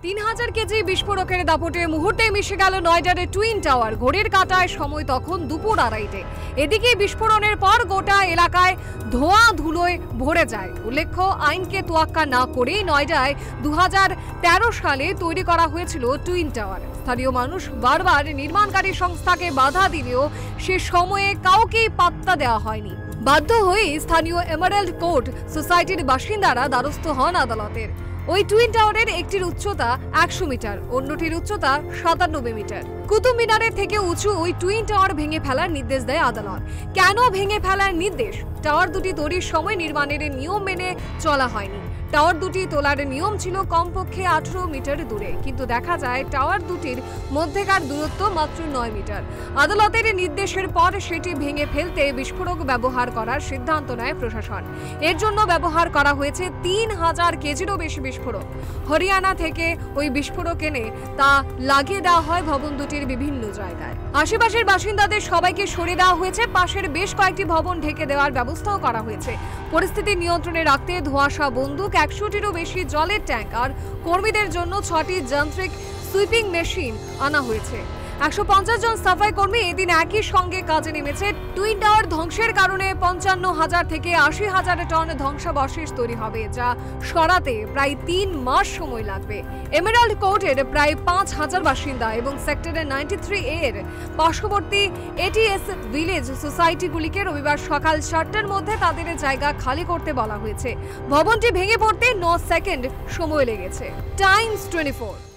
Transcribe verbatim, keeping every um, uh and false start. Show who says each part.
Speaker 1: তিন হাজার কেজি বিস্ফোরকের দাপটে মুহূর্তে মিশে গেল নয়ডার টুইন টাওয়ার। ঘড়ির কাঁটায় সময় তখন দুপুর আড়াইটে। এদিকে বিস্ফোরণের পর গোটা এলাকায় ধোঁয়া ধুলোয় ভরে যায়। উল্লেখ্য, আইনকে তোয়াক্কা না করেই নয়ডায় দু হাজার তেরো সালে তৈরি করা হয়েছিল টুইন টাওয়ার। স্থানীয় মানুষ বারবার নির্মাণকারী সংস্থাকে বাধা দিলেও সে সময়ে কাউকেই পাত্তা দেওয়া হয়নি। বাধ্য হয়ে স্থানীয় এমারেল্ড কোর্ট সোসাইটির বাসিন্দারা দ্বারস্থ হন আদালতের। ওই টুইন টাওয়ারের একটির উচ্চতা একশো মিটার, অন্যটির উচ্চতা সাতানব্বই মিটার। কুতুব মিনারের থেকে উঁচু ওই টুইন টাওয়ার ভেঙে ফেলার নির্দেশ দেয় আদালত। কেন ভেঙে ফেলার নির্দেশ? টাওয়ার দুটি তৈরির সময় নির্মাণের নিয়ম মেনে চলা হয়নি। টাওয়ার দুটি তোলার নিয়ম ছিল কমপক্ষে আঠারো মিটার দূরে, কিন্তু দেখা যায় টাওয়ার দুটির মধ্যেকার দূরত্ব মাত্র নয় মিটার। আদালতের নির্দেশের পর সেটি ভেঙে ফেলতে বিস্ফোরক ব্যবহার করার সিদ্ধান্ত নেয় প্রশাসন। এর জন্য ব্যবহার করা হয়েছে তিন হাজার কেজিরও বেশি বিস্ফোরক। হরিয়ানা থেকে ওই বিস্ফোরক এনে তা লাগিয়ে দেওয়া হয় ভবন দুটির বিভিন্ন জায়গায়। আশেপাশের বাসিন্দাদের সবাইকে সরিয়ে দেওয়া হয়েছে। পাশের বেশ কয়েকটি ভবন ঢেকে দেওয়ার ব্যবস্থাও করা হয়েছে। পরিস্থিতি নিয়ন্ত্রণে রাখতে ধোঁয়াশা বন্দুক, একশোটিরও বেশি জলের ট্যাঙ্ক আর কর্মীদের জন্য ছটি যান্ত্রিক সুইপিং মেশিন আনা হয়েছে। একশো পঞ্চাশ জন সাফাই কর্মী এদিন একই সঙ্গে কাজে নেমেছে। টুইন টাওয়ার ধ্বংসের কারণে পঞ্চান্ন হাজার থেকে আশি হাজার টন ধ্বংসাবশেষ তৈরি হবে, যা সরাতে প্রায় তিন মাস সময় লাগবে। এমেরাল্ড কোর্টের প্রায় পাঁচ হাজার বাসিন্দা এবং সেক্টরের নাইনটি থ্রি এর পার্শ্ববর্তী এটিএস ভিলেজ সোসাইটিগুলিকে রবিবার সকাল সাতটার মধ্যে তাদের জায়গা খালি করতে বলা হয়েছে। ভবনটি ভেঙে পড়তে ন সেকেন্ড সময় লেগেছে। Times twenty four.